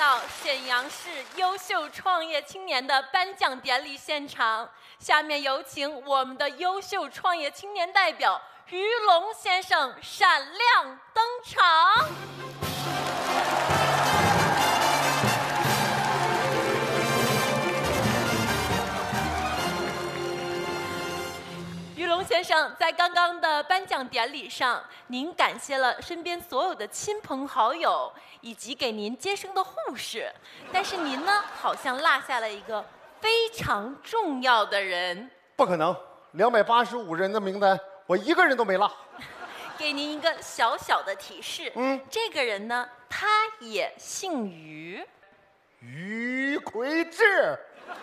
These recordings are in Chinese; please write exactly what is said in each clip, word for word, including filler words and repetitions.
到沈阳市优秀创业青年的颁奖典礼现场，下面有请我们的优秀创业青年代表于龙先生闪亮登场。于龙先生，在刚刚的颁奖典礼上，您感谢了身边所有的亲朋好友，以及给您接生的护士，但是您呢，好像落下了一个非常重要的人。 不可能，两百八十五人的名单，我一个人都没落。 给您一个小小的提示， 嗯， 这个人呢，他也姓于， 于魁智。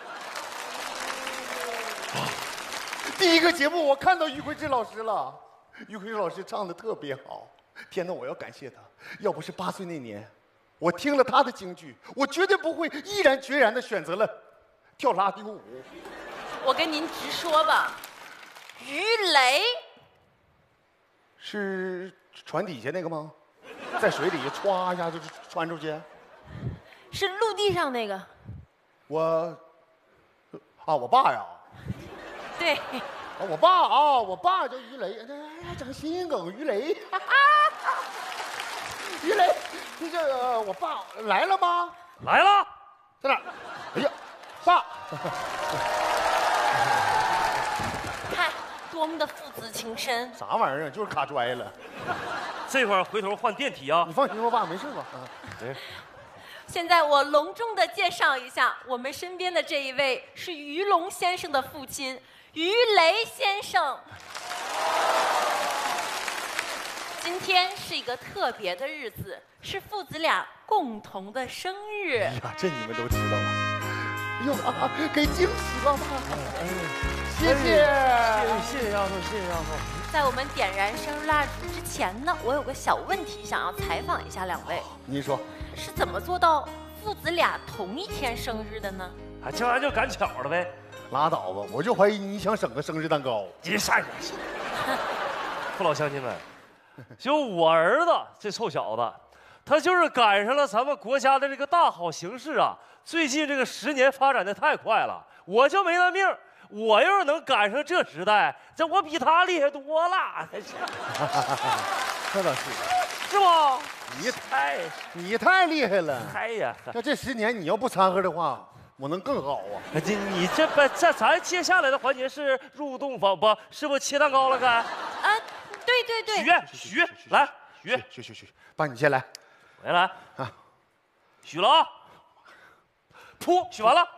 第一个节目我看到于魁智老师了，于魁智老师唱的特别好，天哪，我要感谢他。要不是八岁那年，我听了他的京剧，我绝对不会毅然决然的选择了跳拉丁舞。 我跟您直说吧，于雷是船底下那个吗？在水里歘一下就穿出去？ 是陆地上那个。 我啊，我爸呀。 对， 啊，我爸啊，我爸叫于雷，哎呀，整谐音梗，于雷，哈哈，于雷，这个我爸来了吗？ 来了， 在哪儿？哎呀，爸， 看多么的父子情深。 啥玩意儿？就是卡拽了。 这会儿回头换电梯啊！ 你放心吧，爸，没事吧？啊，哎。 现在我隆重的介绍一下，我们身边的这一位是于龙先生的父亲。于雷先生，今天是一个特别的日子，是父子俩共同的生日。 哎呀，这你们都知道了。哎呦啊，给惊喜了，爸！哎，谢谢， 哎、谢谢丫头，谢谢丫头。 在我们点燃生日蜡烛之前呢，我有个小问题想要采访一下两位。 您说， 是怎么做到父子俩同一天生日的呢？ 啊，这玩意儿就赶巧了呗。 拉倒吧，我就怀疑你想省个生日蛋糕。 你善人，父老乡亲们，就我儿子这臭小子，他就是赶上了咱们国家的这个大好形势啊！最近这个十年发展的太快了，我就没那命。我要是能赶上这时代，这我比他厉害多了。 那倒是， 是不？你太你太厉害了。 哎呀， 要这十年你要不掺和的话，我能更好啊！ 这你这不这咱接下来的环节是入洞房不？是不切蛋糕了该？啊， 对对对。 许愿许来许许许许，爸你先来， 我先来啊！许了啊！噗，许完了。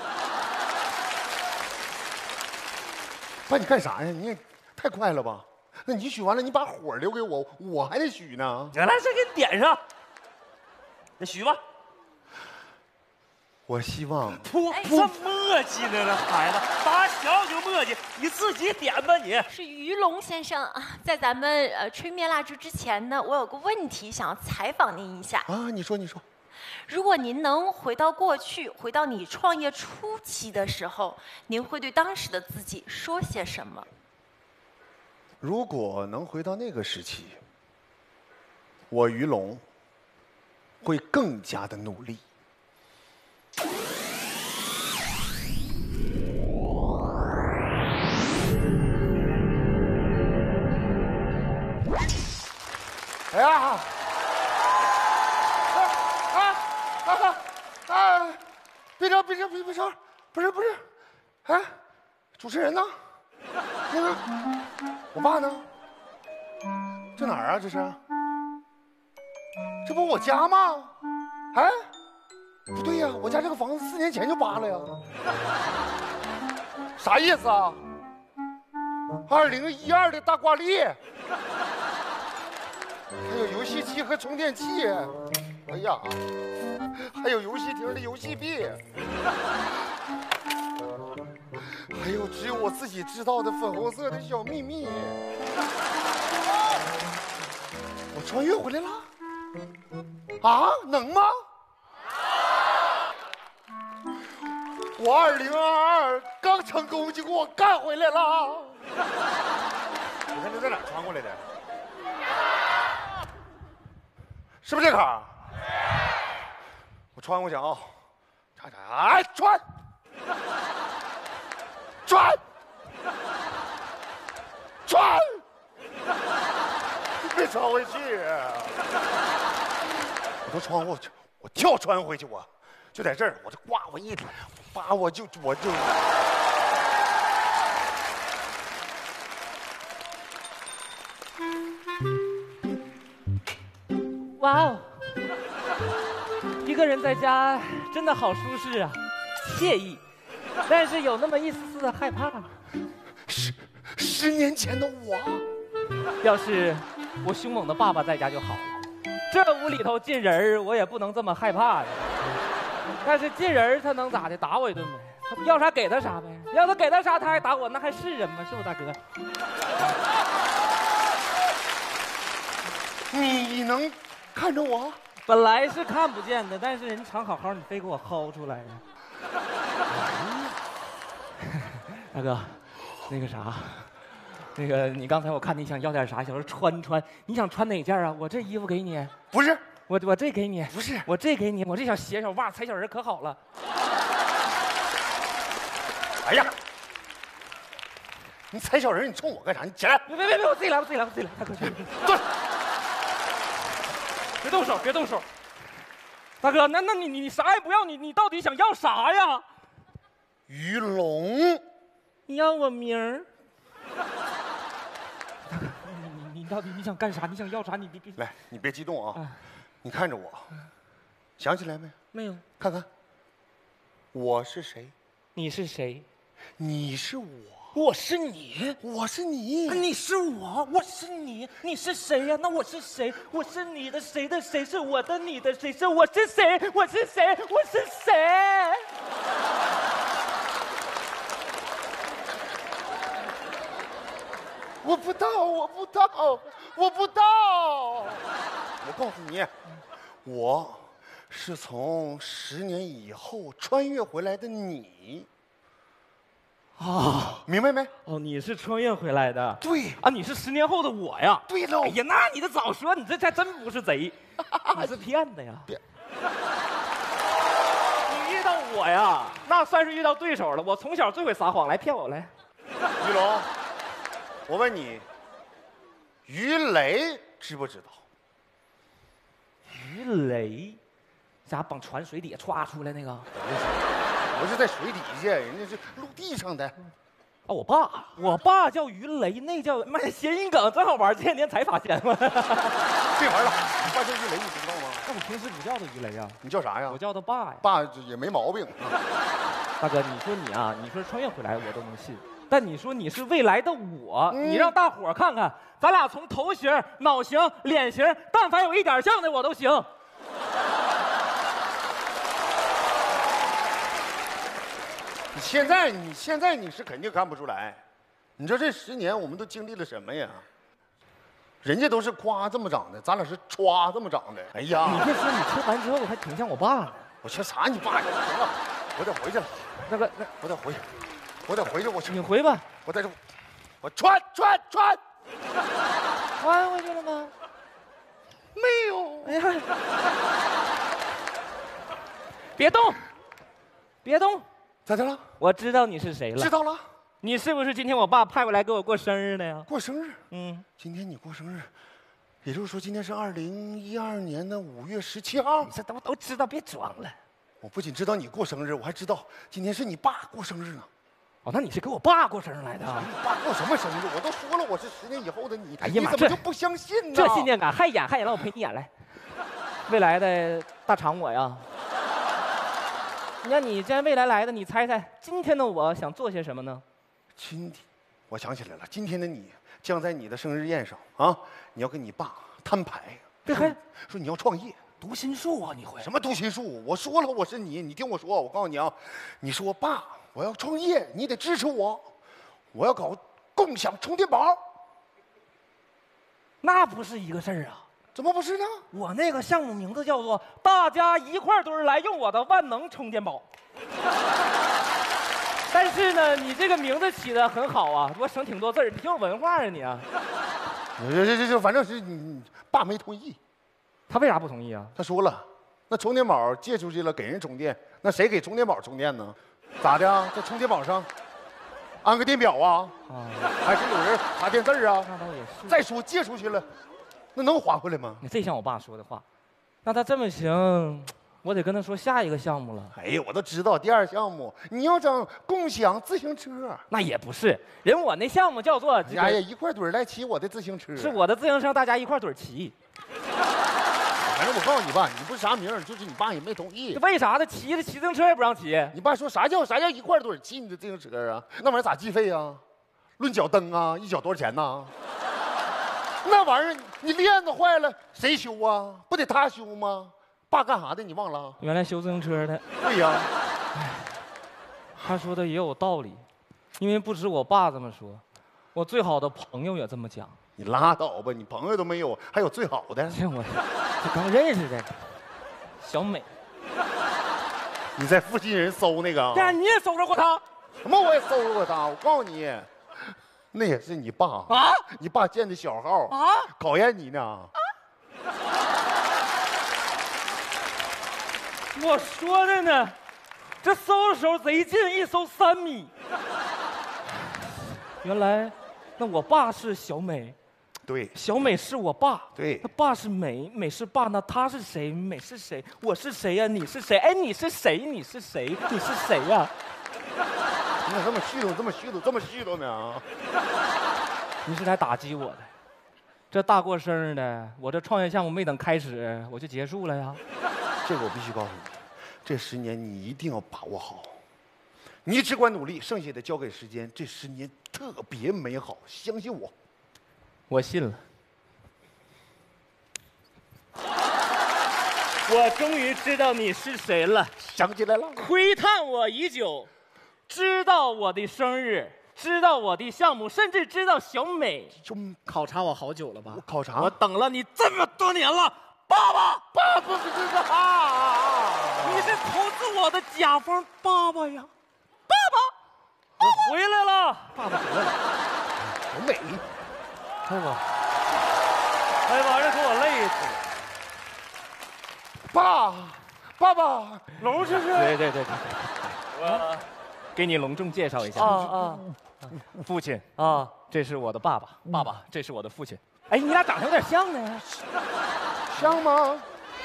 爸你干啥呀？你也太快了吧？那你许完了，你把火留给我，我还得许呢。 来，再给你点上。那许吧。 我希望噗噗，磨叽呢，这孩子打小就磨叽，你自己点吧你。 是于龙先生啊，在咱们呃吹灭蜡烛之前呢，我有个问题想要采访您一下啊。你说你说， 如果您能回到过去，回到你创业初期的时候，您会对当时的自己说些什么？ 如果能回到那个时期，我于龙会更加的努力。哎呀！啊啊啊啊！别着别着别别着，不是不是，哎，主持人呢？那个我爸呢？这哪儿啊？这是？这不我家吗？哎，不对呀，我家这个房子四年前就扒了呀。啥意思啊？二零一二的大挂历。还有游戏机和充电器，哎呀，还有游戏厅的游戏币，还有只有我自己知道的粉红色的小秘密。我穿越回来了？啊，能吗？我二零二二刚成功就给我干回来了。你看这在哪穿过来的？是不是这坎儿？ 我穿过去啊，查查，哎，穿，穿，穿，别穿回去。我都穿过去，我跳穿回去，我就在这儿，我这挂我一扒，我就我就。 哇哦，一个人在家真的好舒适啊，惬意，但是有那么一丝丝的害怕。 十十年前的我， 要是我凶猛的爸爸在家就好了。这屋里头进人儿，我也不能这么害怕呀。但是进人儿他能咋的？打我一顿呗，他要啥给他啥呗。要他给他啥，他还打我，那还是人吗？是不，大哥？ 你能看着我？ 本来是看不见的，但是人藏好好，你非给我薅出来呀！大哥，那个啥，那个你刚才我看你想要点啥，想说穿穿，你想穿哪件啊？我这衣服给你。 不是， 我我这给你。 不是， 我这给你。我这小鞋小袜踩小人可好了。 哎呀，你踩小人，你冲我干啥？你起来！ 别别别别，我自己来，我自己来，我自己来。大哥， 坐。 别动手，别动手。大哥，那那你你你啥也不要，你你到底想要啥呀？ 于龙， 你要我名儿？大哥，你你你到底你想干啥？你想要啥？你别别来，你别激动啊！ 啊你看着我，想起来没？ 没有。 看看，我是谁？ 你是谁？ 你是我， 我是你， 我是你， 你是我，我是你，你是谁呀？那我是谁？我是你的谁的谁？是我的你的谁？是我是谁？我是谁？我是谁？ 我不到，我不到，我不到。我告诉你，我是从十年以后穿越回来的你。 啊， 明白没？ 哦，你是穿越回来的。 对啊，你是十年后的我呀。 对喽。 哎呀，那你得早说，你这还真不是贼，你是骗子呀。 别你遇到我呀，那算是遇到对手了。我从小最会撒谎，来骗我来。 于龙，我问你，于雷知不知道？ 于雷，咋绑船水底下歘出来那个？ 不是在水底下，人家是陆地上的。 哦，我爸，我爸叫于雷，那叫妈谐音梗，真好玩，这些年才发现吗？ 别玩了，你爸叫于雷，你不知道吗？ 那我平时不叫他于雷呀， 你叫啥呀？ 我叫他爸呀。 爸也没毛病。 大哥，你说你啊，你说穿越回来我都能信，但你说你是未来的我， 嗯、 你让大伙儿看看，咱俩从头型、脑型、脸型，但凡有一点像的我都行。 你现在，你现在你是肯定看不出来。你说这十年我们都经历了什么呀？人家都是夸这么长的，咱俩是歘这么长的。哎呀， 你别说，你吃完之后还挺像我爸呢。 我学啥？你爸行了，我得回去了。 那个，那我得回去，我得回去。我去， 你回吧。 我在这，我穿穿穿， 穿回去了吗？ 没有。 哎呀，别动，别动。 咋的了？ 我知道你是谁了。 知道了。 你是不是今天我爸派过来给我过生日的呀？ 过生日？ 嗯， 今天你过生日，也就是说今天是二零一二年的五月十七号。 这都都知道，别装了。 我不仅知道你过生日，我还知道今天是你爸过生日呢。 哦，那你是给我爸过生日来的？ 你爸过什么生日？我都说了，我是十年以后的你。 哎呀妈， 你怎么就不相信呢？ 这信念感，还演还演，让我陪你演来。未来的大厂我呀。那你既然未来来的，你猜猜今天的我想做些什么呢？ 今天，我想起来了，今天的你将在你的生日宴上啊，你要跟你爸摊牌， 这还说你要创业， 读心术啊？你会什么读心术？我说了我是你，你听我说，我告诉你啊，你说爸，我要创业，你得支持我，我要搞共享充电宝， 那不是一个事儿啊。 怎么不是呢？ 我那个项目名字叫做“大家一块堆儿来用我的万能充电宝”，但是呢，你这个名字起的很好啊，我省挺多字儿，挺有文化啊你啊。 这这这这，反正是你爸没同意。 他为啥不同意啊？ 他说了， 那充电宝借出去了，给人充电，那谁给充电宝充电呢？咋的啊？在充电宝上安个电表啊？啊，还是有人插电字啊？ 那倒也是。 再说借出去了，那能还回来吗？ 你这像我爸说的话，那他这么行，我得跟他说下一个项目了。 哎呀，我都知道第二项目你要整共享自行车。 那也不是，人我那项目叫做哎呀，一块堆来骑我的自行车。 是我的自行车，大家一块堆骑。 反正我告诉你爸，你不是啥名儿，就是你爸也没同意。 为啥呢？骑着骑自行车也不让骑。 你爸说啥叫啥叫一块堆骑你的自行车啊？那玩意儿咋计费啊？论脚蹬啊？一脚多少钱呐？那玩意儿你链子坏了谁修啊？不得他修吗？爸干啥的你忘了？ 原来修自行车的。 对呀。 他说的也有道理，因为不止我爸这么说，我最好的朋友也这么讲。 你拉倒吧，你朋友都没有，还有最好的？ 这我这刚认识的小美。 你在附近人搜那个？ 对啊，你也搜着过她？ 什么我也搜着过她？我告诉你，那也是你爸啊！你爸建的小号啊，考验你呢。啊、 我说的呢，这搜的时候贼近，一搜三米。原来，那我爸是小美。 对， 小美是我爸， 对， 他爸是美，美是爸，那他是谁？美是谁？我是谁呀、啊？你是谁？哎，你是谁？你是谁？你是谁呀、啊？ 你咋这么虚头，这么虚头，这么虚头呢？ 你是来打击我的？这大过生日的，我这创业项目没等开始，我就结束了呀。 这个我必须告诉你，这十年你一定要把握好，你只管努力，剩下的交给时间。这十年特别美好，相信我。 我信了。我终于知道你是谁了， 想起来了。 窥探我已久，知道我的生日，知道我的项目，甚至知道小美。 就考察我好久了吧？ 我考察， 我等了你这么多年了，爸爸， 爸爸不是这啊！ 你是投资我的甲方爸爸呀，爸爸， 我回来了， 爸爸回来了，小美。 哎呀妈！哎妈，这给我累死了。 爸，爸爸， 龙是不是？ 对对对对，我给你隆重介绍一下啊啊， 父亲啊， 这是我的爸爸，爸爸，这是我的父亲。哎，你俩长得有点像呢， 像吗？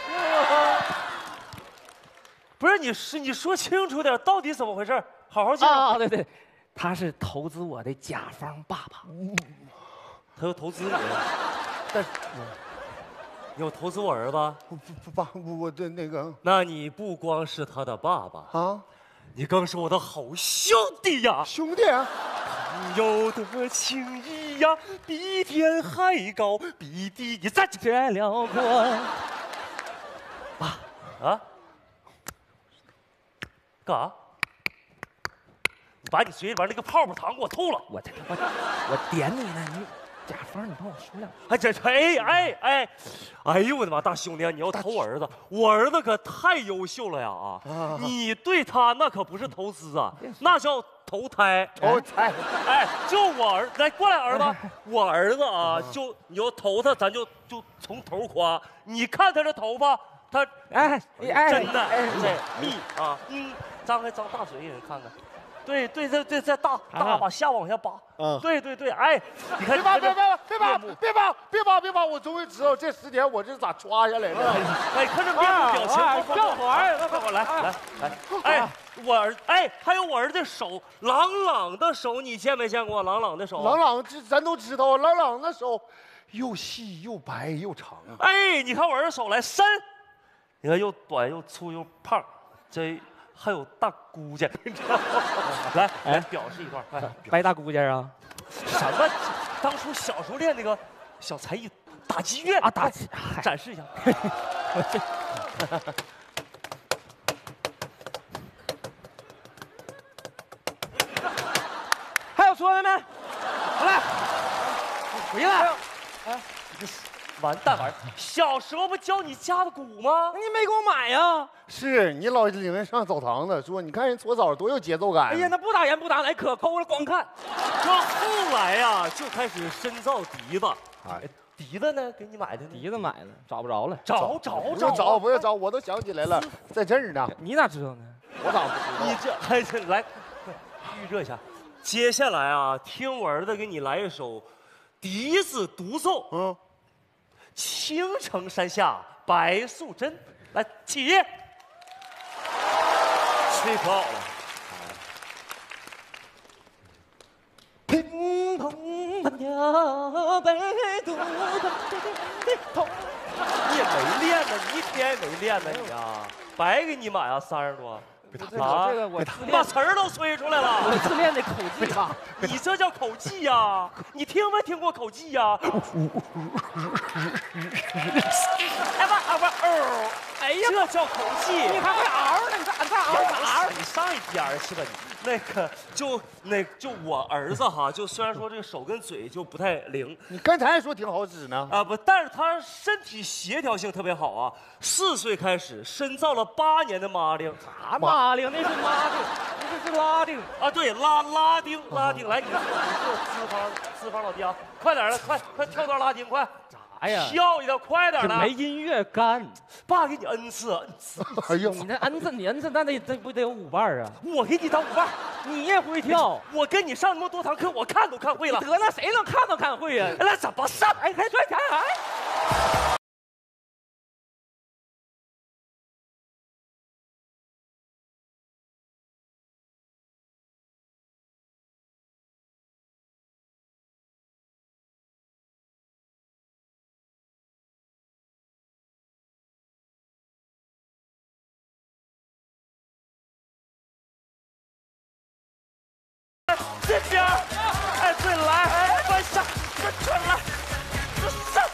不是，你是你说清楚点，到底怎么回事？好好介绍。 啊，对对，他是投资我的甲方爸爸。 他要投资你，但是你要投资我儿子？ 不不爸，我的那个， 那你不光是他的爸爸啊， 你更是我的好兄弟呀！ 兄弟啊， 朋友的情谊呀，比天还高，比地再这辽阔。 爸啊，干啥？你把你嘴里边那个泡泡糖给我吐了！ 我这我我点你呢，你。甲方，你帮我说两句。 哎，这哎哎哎，哎呦我的妈！大兄弟，你要投我儿子，我儿子可太优秀了呀啊！啊你对他那可不是投资啊，那叫投胎。 投胎。 哎，就我儿，来过来，儿子，我儿子啊，就你要投他，咱就就从头夸。你看他这头发，他哎哎真的哎密啊，嗯，张开张大嘴给人看看。对对对对，再大大把下往下扒，嗯，对对对，哎，你看， 别扒别扒别扒别扒别扒别扒，我终于知道这十年我这咋抓下来的。 哎，看这面部表情， 笑话， 我来来来，哎，我儿，哎，还有我儿子手，朗朗的手，你见没见过朗朗的手？ 朗朗这咱都知道，朗朗的手又细又白又长。 哎，你看我儿子手来伸，你看又短又粗又胖，这。还有大姑家，你知道吗？来来表示一段，哎， 白大姑家啊？ 什么？当初小时候练那个小才艺，打击乐啊，打击， 展示一下。 还有说的没？好来，回来。 哎，你完蛋玩意儿！小时候不教你家的鼓吗？ 你没给我买呀？ 是你老领人上澡堂子，说你看人搓澡多有节奏感。 哎呀，那不打盐不打奶，可抠了，光看。 这后来呀、啊，就开始深造笛子。哎， 笛子呢？给你买的呢？ 笛子买了，找不着了。 找找不找用找，不用找，我都想起来了，在这儿呢。 你咋知道呢？ 我咋不知道？ 你这还是来预热一下。接下来啊，听我儿子给你来一首笛子独奏。 嗯， 青城山下白素贞，来起，吹可好了。 乒乓乓呀，白兔头。 你也没练呢，你一天也没练呢你啊，白给你买啊，三十多。 这个这个我自把练， 词儿都吹出来了。 我自练的口技吧。 你这叫口技呀？你听没听过口技呀？哎不啊不哦，哎呀，这叫口技。 你还会嗷呢？你这俺这嗷嗷？ 你上一边儿去吧你。那个就那就我儿子哈，就虽然说这个手跟嘴就不太灵你刚才还说挺好使呢。 啊不，但是他身体协调性特别好啊。四岁开始深造了八年的马铃。 啥马铃？那是拉丁，那是拉丁。 啊，对，拉拉丁，拉丁，来，你你做资方资方老弟啊，快点的，快快跳段拉丁，快！ 啥呀？ 跳一跳，快点的！ 这没音乐干。 爸给你恩赐，恩赐。 哎呀， 你那恩赐，你恩赐，那得那不得有舞伴啊？ 我给你当舞伴， 你也会跳？ 我跟你上那么多堂课，我看都看会了。 得，那谁能看都看会呀？ 那怎么上？ 哎，还赚钱哎！ 这边，哎，对，来，快上，快快来，这上！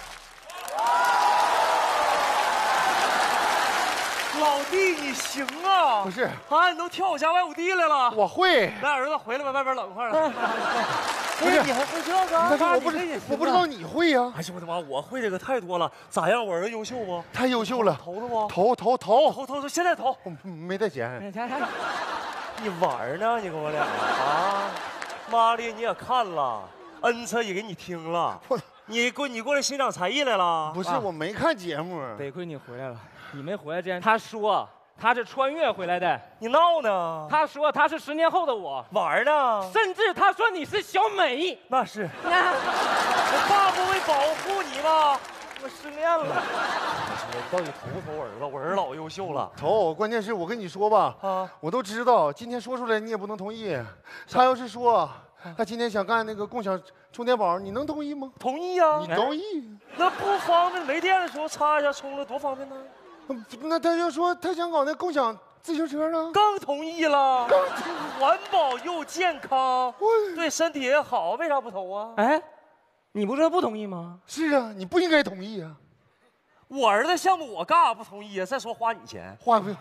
老弟，你行啊！ 不是啊，你都跳我家外五弟来了。 我会， 来，儿子，回来吧，外边冷快了。 不是你还会这个？ 但是我不知我不知道你会呀。 哎呦我的妈，我会这个太多了。咋样，我儿子优秀不？ 太优秀了， 投了不？ 投投投， 投投投，现在投。 我没带钱。 你玩呢？你跟我俩啊？妈的，你也看了，恩赐也给你听了。你过你过来欣赏才艺来了？ 不是，我没看节目。 得亏你回来了，你没回来之前，他说他是穿越回来的。 你闹呢？ 他说他是十年后的我， 玩呢？ 甚至他说你是小美。 那是。我爸不会保护你吗？ 我失恋了。 你到底投不投我儿子？我儿子老优秀了。 投，关键是我跟你说吧， 啊， 我都知道，今天说出来你也不能同意。他要是说他今天想干那个共享充电宝，你能同意吗？ 同意呀。 你同意？ 那不方便，没电的时候插一下充了，多方便呢。 那他要说他想搞那共享自行车呢？ 更同意了。更环保又健康，对身体也好，为啥不投啊？ 哎，你不是不同意吗？ 是啊，你不应该同意啊。 我儿子项目我干啥不同意啊？再说花你钱， 花不？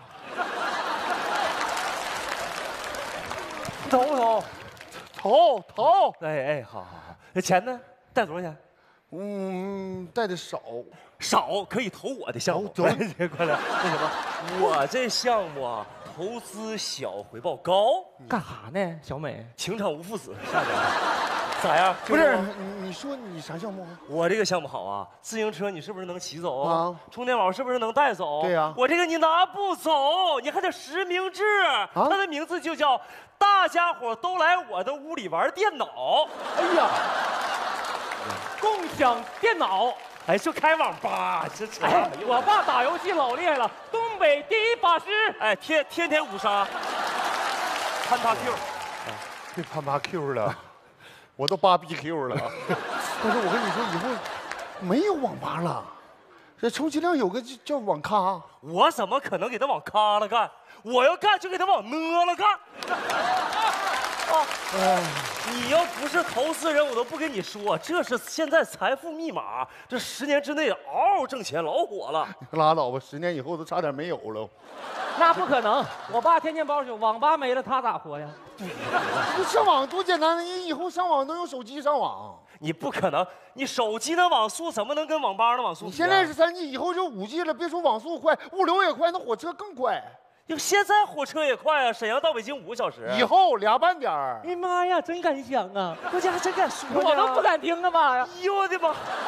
投不投？ 投投。 哎哎，好好好，那钱呢？带多少钱？ 嗯，带的少。 少可以投我的项目。 走， 快来，那什么，我这项目啊，投资小，回报高。 干啥呢，小美？ 情场无父子，下边咋样？ 不是，你你说你啥项目？ 我这个项目好啊，自行车你是不是能骑走啊？ 充电宝是不是能带走？ 对呀。 我这个你拿不走，你还得实名制。 啊， 它的名字就叫“大家伙都来我的屋里玩电脑”。 哎呀，共享电脑。 哎，就开网吧，这这。 哎，我爸打游戏老厉害了，东北第一法师。 哎，天天天五杀，攀爬 Q， 别攀爬 Q 了，我都八 B Q 了。但是我跟你说，以后没有网吧了，这充其量有个叫网咖。 我怎么可能给他往咖了干？我要干就给他往呢了干。啊，哎，你要不是投资人，我都不跟你说，这是现在财富密码，这十年之内嗷嗷挣钱，老火了。 拉倒吧，十年以后都差点没有了。 那不可能，我爸天天包宿，网吧没了他咋活呀？ 你上网多简单，你以后上网都用手机上网。 你不可能，你手机的网速怎么能跟网吧的网速比啊？ 你现在是三 G， 以后就五 G 了，别说网速快，物流也快，那火车更快。 就现在火车也快啊，沈阳到北京五个小时。 以后俩半点儿。 哎妈呀，真敢想啊！ 大家还真敢说呢， 我都不敢听啊妈呀！ 哎呦我的妈！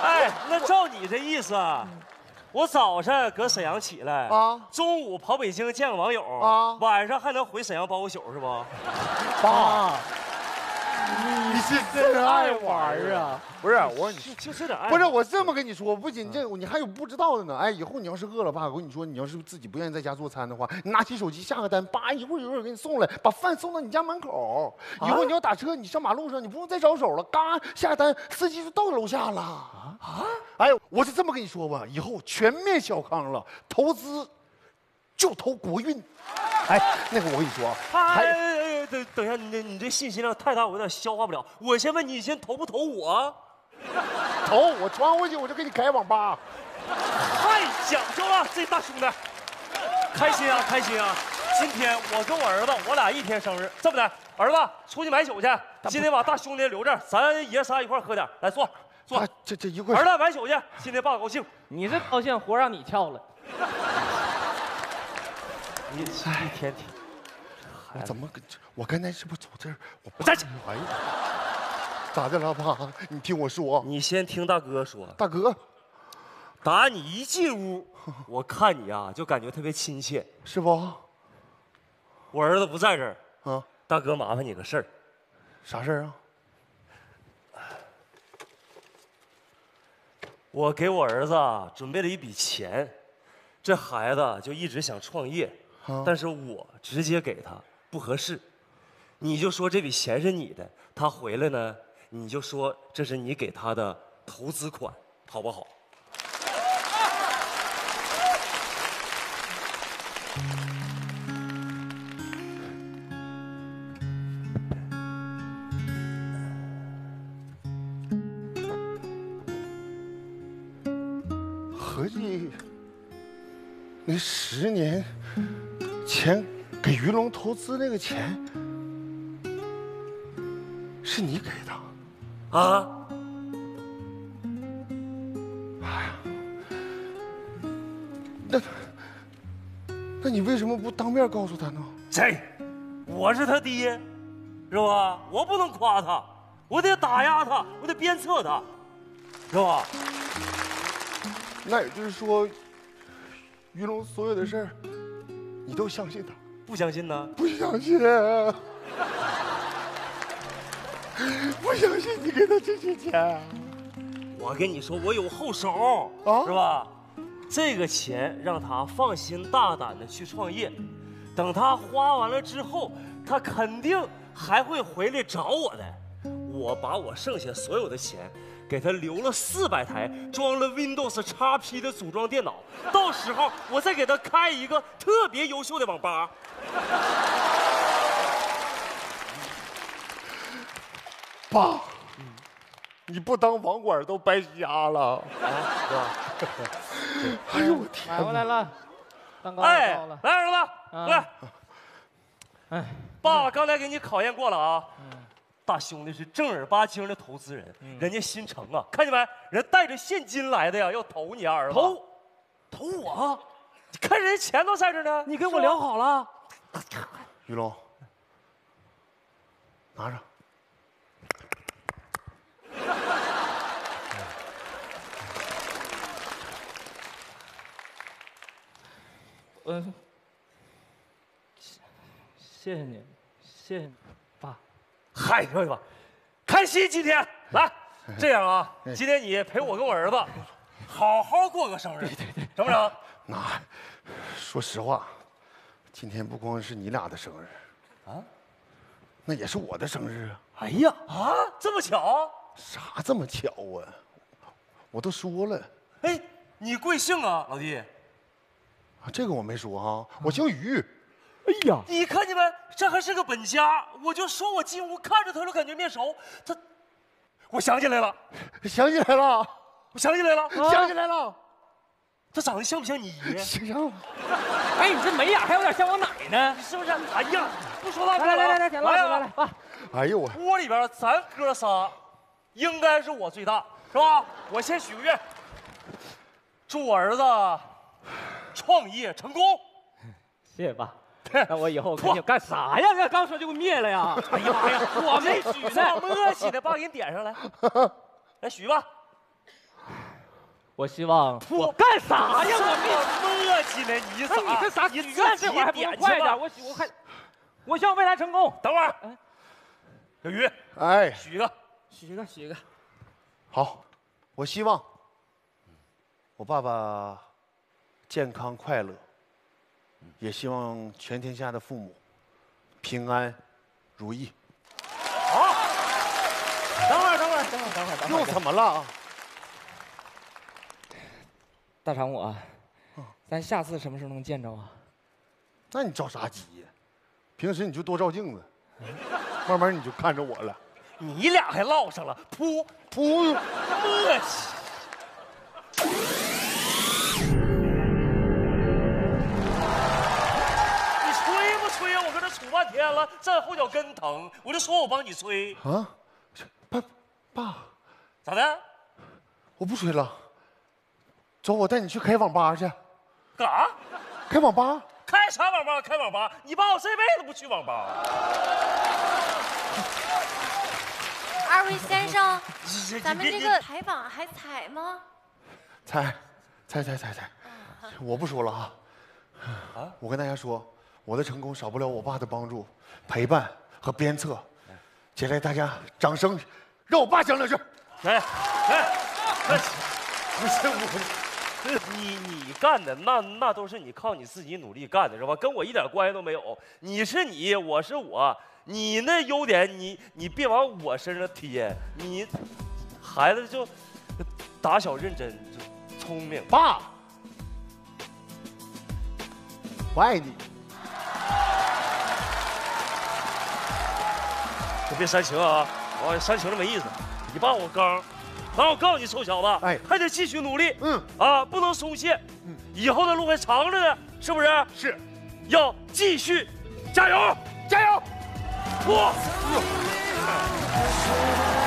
哎，那照你这意思啊，我早上搁沈阳起来啊， 中午跑北京见个网友啊， 晚上还能回沈阳包个宿是不？ 爸，你是真爱玩啊！不是我， 就就这点爱。 不是我这么跟你说，不仅这你还有不知道的呢。哎，以后你要是饿了，爸，我跟你说，你要是自己不愿意在家做餐的话，你拿起手机下个单，叭，一会儿有人给你送来，把饭送到你家门口。以后你要打车，你上马路上，你不用再找手了，嘎下单，司机就到楼下了。啊啊！哎，我是这么跟你说吧，以后全面小康了，投资就投国运。哎，那个我跟你说， 哎哎哎，等等一下，你这你这信息量太大，我有点消化不了。我先问你，你先投不投我？ 投我穿回去，我就给你开网吧。 太讲究了，这大兄弟，开心啊开心啊！今天我跟我儿子，我俩一天生日，这么的，儿子出去买酒去，今天把大兄弟留这儿，咱爷仨一块喝点。来坐坐， 啊、这这一块。 儿子买酒去，今天爸高兴。 你这高兴，活让你翘了。 你一天天， 我怎么跟？我刚才是不是走这儿？我站起！ 哎呀，咋的了，爸？你听我说。 你先听大哥说。 大哥， 打你一进屋，我看你啊，就感觉特别亲切， 是不？ 我儿子不在这儿啊， 大哥麻烦你个事儿。 啥事儿啊？ 我给我儿子啊准备了一笔钱，这孩子就一直想创业。 啊、 但是我直接给他不合适，你就说这笔钱是你的，他回来呢，你就说这是你给他的投资款，好不好？ 合计那十年前给于龙投资那个钱，是你给的啊？ 哎呀，那那你为什么不当面告诉他呢？ 这，我是他爹，是吧？我不能夸他，我得打压他，我得鞭策他，是吧？ 那也就是说，于龙所有的事儿，你都相信他？ 不相信呢？ 不相信，不相信你给他这些钱。 我跟你说，我有后手，啊、是吧？这个钱让他放心大胆的去创业，等他花完了之后，他肯定还会回来找我的。我把我剩下所有的钱给他留了四百台装了 Windows 叉 P 的组装电脑，到时候我再给他开一个特别优秀的网吧。 爸，嗯、你不当网管都白瞎了，啊、 是吧？ 哎呦我天！ 买回来了，蛋糕哎， 到了。 来儿子， 啊、 来。 哎， 爸爸刚才给你考验过了啊。嗯、大兄弟是正儿八经的投资人，嗯、人家心诚啊，看见没？人带着现金来的呀，要投你儿子。 投， 投我？你看人家钱都在这呢， 你跟我聊好了。 于龙，拿着。 嗯，谢谢你，谢谢你，爸。 嗨，兄弟们，开心今天来，这样啊，今天你陪我跟我儿子好好过个生日，对对对，成不成？ 那说实话，今天不光是你俩的生日，啊，那也是我的生日啊！ 哎呀，啊，这么巧？ 啥这么巧啊？我都说了。 哎，你贵姓啊，老弟？ 啊，这个我没说哈，我姓于。 哎呀， 你看见没？这还是个本家。我就说我进屋看着他都感觉面熟。他，我想起来了， 想起来了， 我想起来了， 啊、想起来了。 他长得像不像你爷？ 像。 哎，你这眉眼还有点像我奶呢， 是不是？哎呀，不说大哥了，来来来来，来来来，爸。 哎呦我， 窝里边咱哥仨，应该是我最大，是吧？我先许个愿，祝我儿子创业成功。 谢谢爸。那我以后肯定干啥呀？这刚说就给灭了呀！哎呀妈呀，我没许呢， 默契的，爸给你点上来，来许吧。 我希望我干啥呀？我磨叽呢，你咋？ 你这啥？ 你许愿这会儿还不能快点？我我还，我希望未来成功。 等会儿，小鱼， 哎， 许一个， 许一个，许一个。 好，我希望我爸爸健康快乐，也希望全天下的父母平安如意。 好， 等会儿，等会儿，等会儿，等会儿，等会儿。 又怎么了？ 大长我，咱下次什么时候能见着啊？ 那你着啥急呀？平时你就多照镜子，慢慢你就看着我了。 你俩还唠上了，噗噗， 磨叽。你吹不吹呀？我搁这杵半天了，站后脚跟疼，我就说我帮你吹啊，爸爸， 咋的？ 我不吹了，走，我带你去开网吧去。 干啥？ 开网吧？ 开啥网吧？开网吧？你爸我这辈子不去网吧。 二位先生， 这咱们这个采访还采吗？ 采，采采采采，我不说了啊。啊，我跟大家说，我的成功少不了我爸的帮助、陪伴和鞭策。接下来大家掌声，让我爸讲两句。 来来，不是我，你你干的那那都是你靠你自己努力干的是吧？跟我一点关系都没有。你是你，我是我。你那优点，你你别往我身上贴。你孩子就打小认真，就聪明。 爸，我爱你。 可别煽情啊！我煽情了没意思。你爸我刚，刚我告诉你臭小子， 哎， 还得继续努力。 嗯啊，不能松懈。嗯，以后的路还长着呢，是不是？ 是， 要继续加油， 加油！ 我。